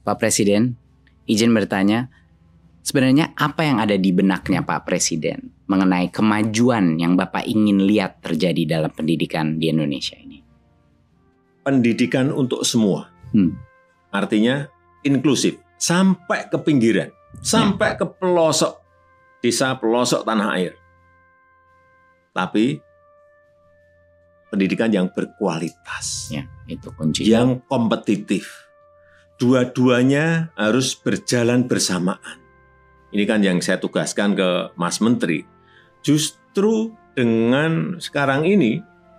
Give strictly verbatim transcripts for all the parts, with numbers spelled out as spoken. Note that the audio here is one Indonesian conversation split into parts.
Pak Presiden, izin bertanya, sebenarnya apa yang ada di benaknya Pak Presiden mengenai kemajuan yang Bapak ingin lihat terjadi dalam pendidikan di Indonesia ini? Pendidikan untuk semua. Hmm. Artinya inklusif, sampai ke pinggiran, sampai ke pelosok desa, pelosok tanah air. Tapi pendidikan yang berkualitas, Ya, itu kunci. yang kompetitif. Dua-duanya harus berjalan bersamaan. Ini kan yang saya tugaskan ke Mas Menteri. Justru dengan sekarang ini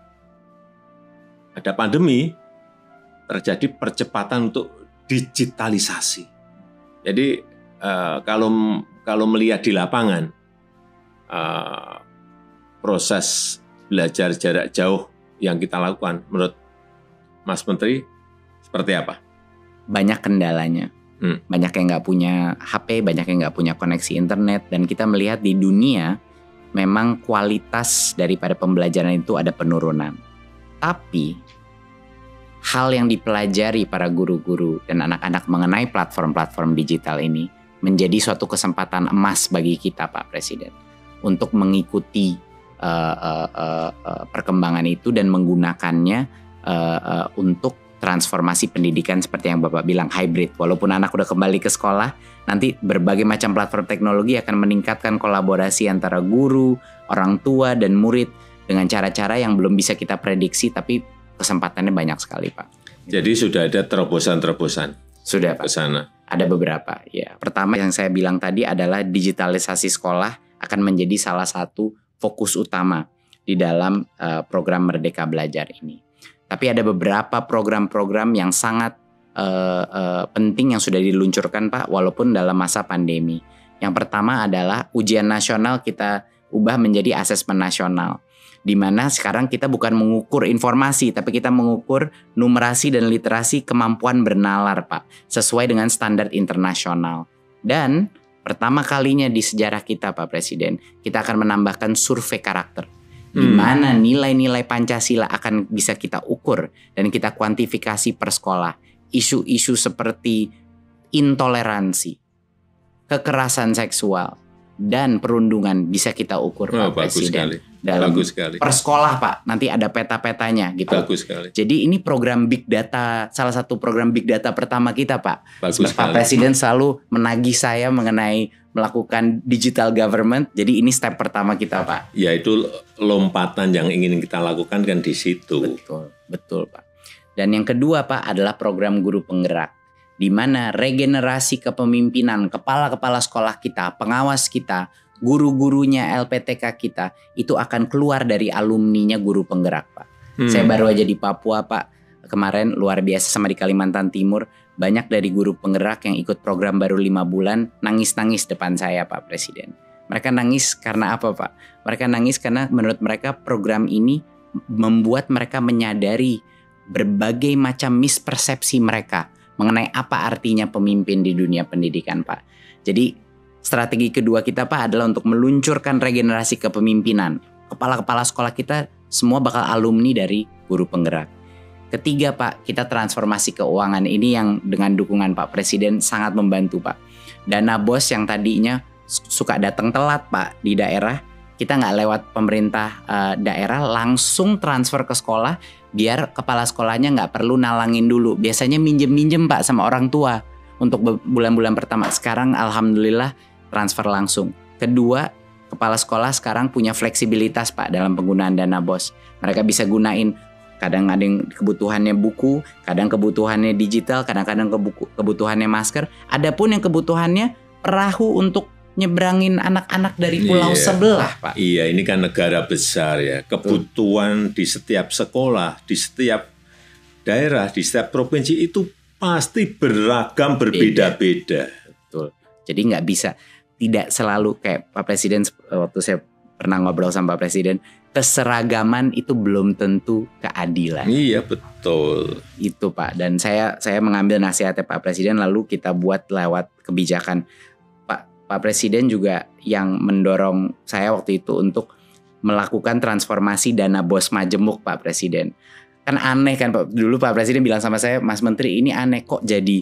ada pandemi, terjadi percepatan untuk digitalisasi. Jadi uh, kalau kalau melihat di lapangan uh, proses belajar jarak jauh yang kita lakukan, menurut Mas Menteri seperti apa? Banyak kendalanya. Hmm. Banyak yang nggak punya H P, banyak yang nggak punya koneksi internet, dan kita melihat di dunia memang kualitas daripada pembelajaran itu ada penurunan. Tapi hal yang dipelajari para guru-guru dan anak-anak mengenai platform-platform digital ini menjadi suatu kesempatan emas bagi kita, Pak Presiden, untuk mengikuti uh, uh, uh, uh, perkembangan itu dan menggunakannya uh, uh, untuk transformasi pendidikan seperti yang Bapak bilang, hybrid. Walaupun anak udah kembali ke sekolah, nanti berbagai macam platform teknologi akan meningkatkan kolaborasi antara guru, orang tua, dan murid dengan cara-cara yang belum bisa kita prediksi, tapi kesempatannya banyak sekali, Pak. Jadi sudah ada terobosan-terobosan? Sudah, Pak. Ke sana? Ada beberapa, ya. Pertama yang saya bilang tadi adalah digitalisasi sekolah akan menjadi salah satu fokus utama di dalam uh, program Merdeka Belajar ini. Tapi ada beberapa program-program yang sangat uh, uh, penting yang sudah diluncurkan, Pak, walaupun dalam masa pandemi. Yang pertama adalah ujian nasional kita ubah menjadi asesmen nasional, di mana sekarang kita bukan mengukur informasi, tapi kita mengukur numerasi dan literasi kemampuan bernalar, Pak, sesuai dengan standar internasional. Dan pertama kalinya di sejarah kita, Pak Presiden, kita akan menambahkan survei karakter, di mana nilai-nilai Pancasila akan bisa kita ukur dan kita kuantifikasi per sekolah. Isu-isu seperti intoleransi, kekerasan seksual, dan perundungan bisa kita ukur, oh, Pak Presiden. Dalam bagus sekali. Per sekolah, Pak, nanti ada peta-petanya gitu. Bagus sekali. Jadi ini program big data, salah satu program big data pertama kita, Pak. Bagus Pak sekali. Presiden selalu menagih saya mengenai melakukan digital government. Jadi ini step pertama kita, Pak. Ya, itu lompatan yang ingin kita lakukan kan di situ. Betul, betul, Pak. Dan yang kedua, Pak, adalah program guru penggerak, di mana regenerasi kepemimpinan kepala-kepala sekolah kita, pengawas kita, guru-gurunya L P T K kita itu akan keluar dari alumninya guru penggerak, Pak. Hmm. Saya baru aja di Papua, Pak. Kemarin luar biasa, sama di Kalimantan Timur. Banyak dari guru penggerak yang ikut program baru lima bulan nangis-nangis depan saya, Pak Presiden. Mereka nangis karena apa, Pak? Mereka nangis karena menurut mereka program ini membuat mereka menyadari berbagai macam mispersepsi mereka mengenai apa artinya pemimpin di dunia pendidikan, Pak. Jadi strategi kedua kita, Pak, adalah untuk meluncurkan regenerasi kepemimpinan. Kepala-kepala sekolah kita semua bakal alumni dari guru penggerak. Ketiga, Pak, kita transformasi keuangan. Ini yang dengan dukungan Pak Presiden sangat membantu, Pak. Dana B O S yang tadinya suka datang telat, Pak, di daerah, kita nggak lewat pemerintah uh, daerah, langsung transfer ke sekolah, biar kepala sekolahnya nggak perlu nalangin dulu. Biasanya minjem-minjem, Pak, sama orang tua untuk bulan-bulan pertama. Sekarang alhamdulillah transfer langsung. Kedua, kepala sekolah sekarang punya fleksibilitas, Pak, dalam penggunaan dana B O S. Mereka bisa gunain, kadang ada yang kebutuhannya buku, kadang kebutuhannya digital, kadang-kadang kebutuhannya masker. Adapun yang kebutuhannya perahu untuk nyebrangin anak-anak dari pulau iya, sebelah, Pak. Iya, ini kan negara besar ya. Kebutuhan Betul. Di setiap sekolah, di setiap daerah, di setiap provinsi itu pasti beragam, berbeda-beda. Betul. Jadi nggak bisa, tidak selalu kayak Pak Presiden, waktu saya pernah ngobrol sama Pak Presiden, keseragaman itu belum tentu keadilan. Iya, betul. Itu, Pak. Dan saya saya mengambil nasihatnya Pak Presiden, lalu kita buat lewat kebijakan. Pak Pak Presiden juga yang mendorong saya waktu itu untuk melakukan transformasi dana B O S Majemuk, Pak Presiden. Kan aneh kan, Pak. Dulu Pak Presiden bilang sama saya, Mas Menteri, ini aneh kok jadi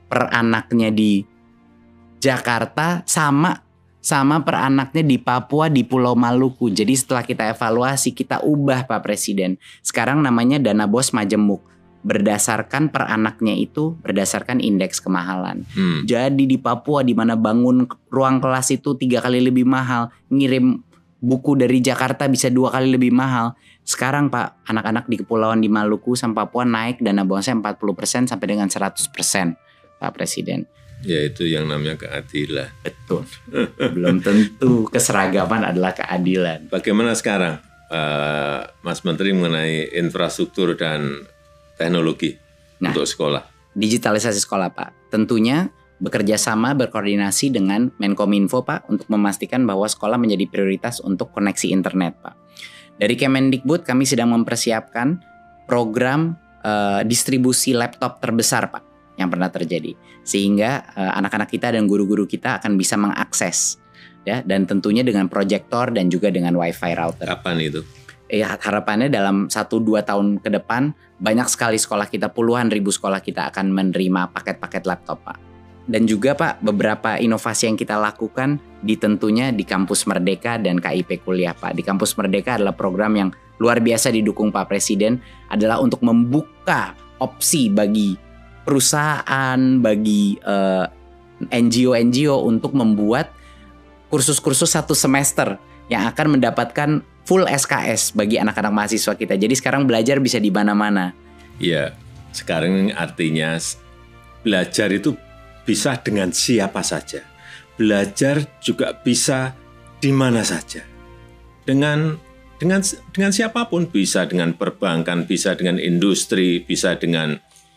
per anaknya di Jakarta sama sama per anaknya di Papua, di Pulau Maluku. Jadi setelah kita evaluasi, kita ubah Pak Presiden. Sekarang namanya dana bos majemuk. Berdasarkan per anaknya itu berdasarkan indeks kemahalan. Hmm. Jadi di Papua di mana bangun ruang kelas itu tiga kali lebih mahal, ngirim buku dari Jakarta bisa dua kali lebih mahal. Sekarang Pak, anak-anak di kepulauan di Maluku sama Papua naik dana bosnya empat puluh persen sampai dengan seratus persen Pak Presiden. Ya itu yang namanya keadilan. Betul. Belum tentu keseragaman adalah keadilan. Bagaimana sekarang uh, Mas Menteri mengenai infrastruktur dan teknologi nah, untuk sekolah? Digitalisasi sekolah Pak. Tentunya bekerja sama berkoordinasi dengan Menkominfo Pak untuk memastikan bahwa sekolah menjadi prioritas untuk koneksi internet Pak. Dari Kemendikbud kami sedang mempersiapkan program uh, distribusi laptop terbesar Pak yang pernah terjadi. Sehingga uh, anak-anak kita dan guru-guru kita akan bisa mengakses ya, dan tentunya dengan proyektor dan juga dengan wifi router. Kapan itu? Ya, harapannya dalam satu dua tahun ke depan banyak sekali sekolah kita, puluhan ribu sekolah kita akan menerima paket-paket laptop Pak. Dan juga Pak, beberapa inovasi yang kita lakukan di tentunya di Kampus Merdeka dan K I P Kuliah Pak. Di Kampus Merdeka adalah program yang luar biasa didukung Pak Presiden, adalah untuk membuka opsi bagi perusahaan, bagi uh, N G O-N G O untuk membuat kursus-kursus satu semester yang akan mendapatkan full S K S bagi anak-anak mahasiswa kita. Jadi sekarang belajar bisa di mana-mana. Iya, sekarang artinya belajar itu bisa dengan siapa saja. Belajar juga bisa di mana saja. Dengan dengan dengan siapapun, bisa dengan perbankan, bisa dengan industri, bisa dengan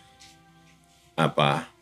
apa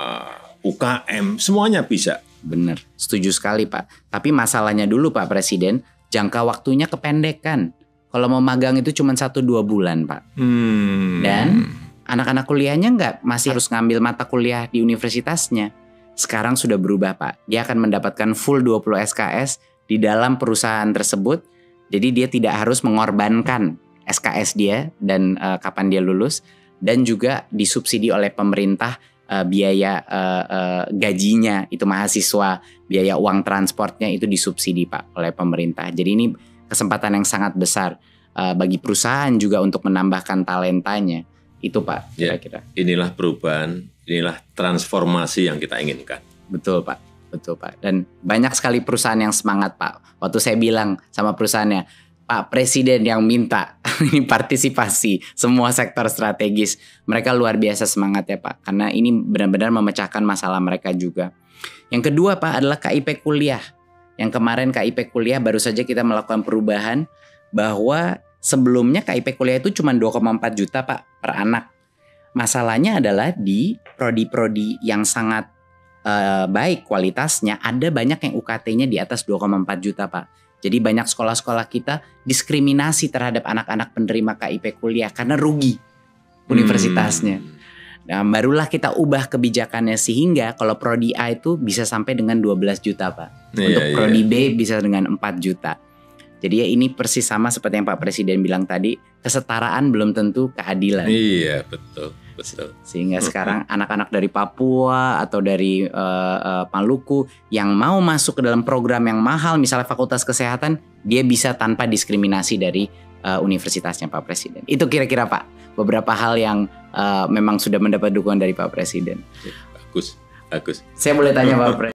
uh, U K M, semuanya bisa. Benar, setuju sekali Pak. Tapi masalahnya dulu Pak Presiden, jangka waktunya kependekan. Kalau mau magang itu cuma satu dua bulan Pak. Hmm. Dan anak-anak kuliahnya nggak masih harus ngambil mata kuliah di universitasnya. Sekarang sudah berubah Pak. Dia akan mendapatkan full dua puluh S K S di dalam perusahaan tersebut. Jadi dia tidak harus mengorbankan S K S dia dan uh, kapan dia lulus. Dan juga disubsidi oleh pemerintah uh, biaya uh, uh, gajinya itu mahasiswa, biaya uang transportnya itu disubsidi Pak oleh pemerintah. Jadi ini kesempatan yang sangat besar uh, bagi perusahaan juga untuk menambahkan talentanya. Itu Pak kira-kira. Ya, inilah perubahan, inilah transformasi yang kita inginkan. Betul Pak, betul Pak. Dan banyak sekali perusahaan yang semangat Pak. Waktu saya bilang sama perusahaannya, Pak Presiden yang minta ini partisipasi semua sektor strategis. Mereka luar biasa semangat ya Pak, karena ini benar-benar memecahkan masalah mereka juga. Yang kedua Pak adalah K I P Kuliah. Yang kemarin K I P Kuliah baru saja kita melakukan perubahan bahwa sebelumnya K I P Kuliah itu cuma dua koma empat juta Pak per anak. Masalahnya adalah di prodi-prodi yang sangat uh, baik kualitasnya, ada banyak yang U K T-nya di atas dua koma empat juta Pak. Jadi banyak sekolah-sekolah kita diskriminasi terhadap anak-anak penerima K I P Kuliah karena rugi universitasnya. Hmm. Nah, barulah kita ubah kebijakannya sehingga kalau prodi A itu bisa sampai dengan dua belas juta Pak. Yeah, Untuk prodi yeah. B bisa dengan empat juta. Jadi ya ini persis sama seperti yang Pak Presiden bilang tadi, kesetaraan belum tentu keadilan. Iya, betul. Betul. Sehingga sekarang anak-anak dari Papua atau dari uh, uh, Maluku yang mau masuk ke dalam program yang mahal, misalnya Fakultas Kesehatan, dia bisa tanpa diskriminasi dari uh, universitasnya Pak Presiden. Itu kira-kira Pak, beberapa hal yang uh, memang sudah mendapat dukungan dari Pak Presiden. Bagus, bagus. Saya boleh tanya Pak Presiden?